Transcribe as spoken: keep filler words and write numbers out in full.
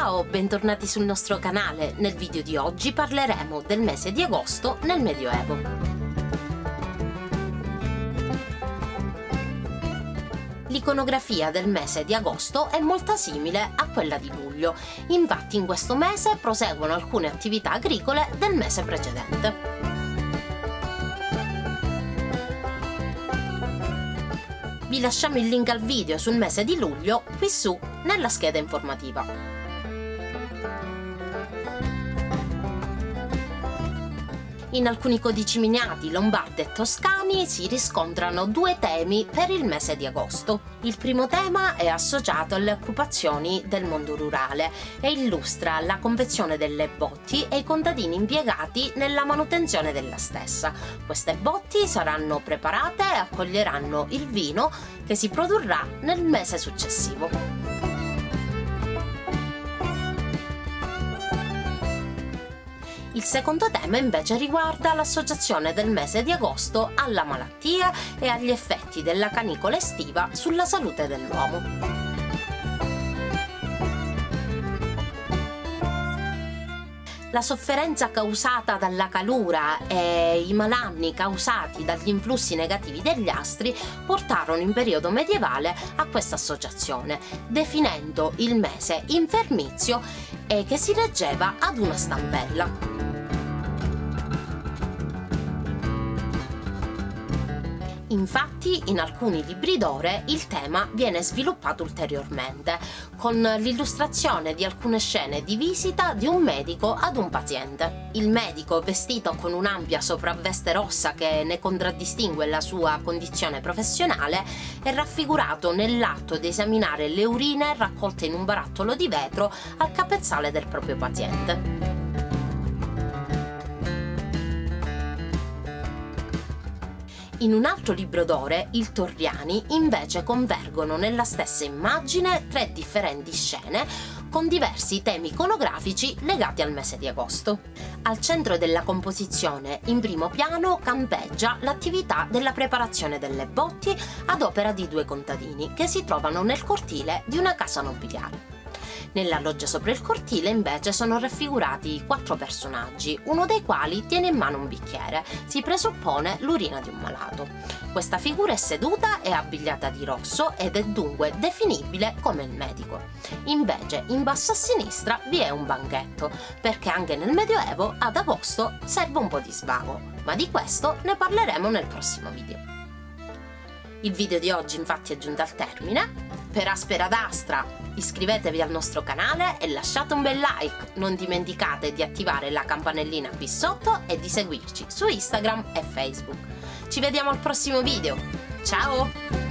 Ciao, bentornati sul nostro canale. Nel video di oggi parleremo del mese di agosto nel Medioevo. L'iconografia del mese di agosto è molto simile a quella di luglio, infatti in questo mese proseguono alcune attività agricole del mese precedente. Vi lasciamo il link al video sul mese di luglio qui su nella scheda informativa. In alcuni codici miniati lombardi e toscani si riscontrano due temi per il mese di agosto. Il primo tema è associato alle occupazioni del mondo rurale e illustra la confezione delle botti e i contadini impiegati nella manutenzione della stessa. Queste botti saranno preparate e accoglieranno il vino che si produrrà nel mese successivo. Il secondo tema invece riguarda l'associazione del mese di agosto alla malattia e agli effetti della canicola estiva sulla salute dell'uomo. La sofferenza causata dalla calura e i malanni causati dagli influssi negativi degli astri portarono in periodo medievale a questa associazione, definendo il mese infermizio e che si reggeva ad una stampella. Infatti, in alcuni libri d'ore il tema viene sviluppato ulteriormente, con l'illustrazione di alcune scene di visita di un medico ad un paziente. Il medico, vestito con un'ampia sopravveste rossa che ne contraddistingue la sua condizione professionale, è raffigurato nell'atto di esaminare le urine raccolte in un barattolo di vetro al capezzale del proprio paziente. In un altro libro d'ore, il Torriani, invece convergono nella stessa immagine tre differenti scene con diversi temi iconografici legati al mese di agosto. Al centro della composizione, in primo piano, campeggia l'attività della preparazione delle botti ad opera di due contadini che si trovano nel cortile di una casa nobiliare. Nella loggia sopra il cortile invece sono raffigurati quattro personaggi, uno dei quali tiene in mano un bicchiere, si presuppone l'urina di un malato. Questa figura è seduta e abbigliata di rosso ed è dunque definibile come il medico. Invece in basso a sinistra vi è un banchetto, perché anche nel Medioevo ad agosto serve un po' di svago, ma di questo ne parleremo nel prossimo video. Il video di oggi infatti è giunto al termine. Per Aspera d'Astra iscrivetevi al nostro canale e lasciate un bel like, non dimenticate di attivare la campanellina qui sotto e di seguirci su Instagram e Facebook. Ci vediamo al prossimo video, ciao!